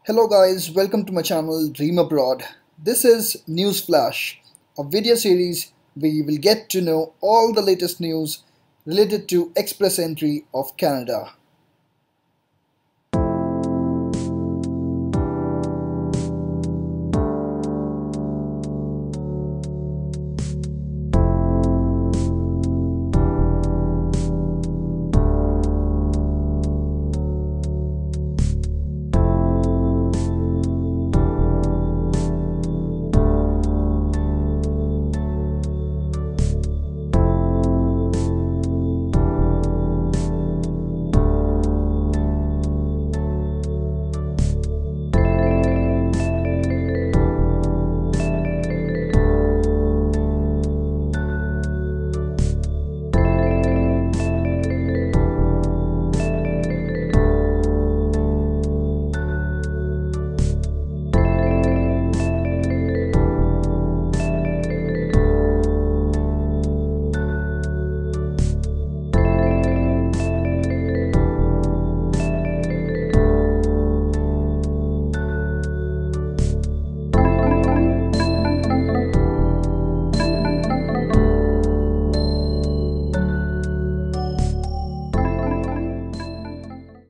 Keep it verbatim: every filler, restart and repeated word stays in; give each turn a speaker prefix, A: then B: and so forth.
A: Hello guys, welcome to my channel Dream Abroad. This is News Flash, a video series where you will get to know all the latest news related to express entry of Canada.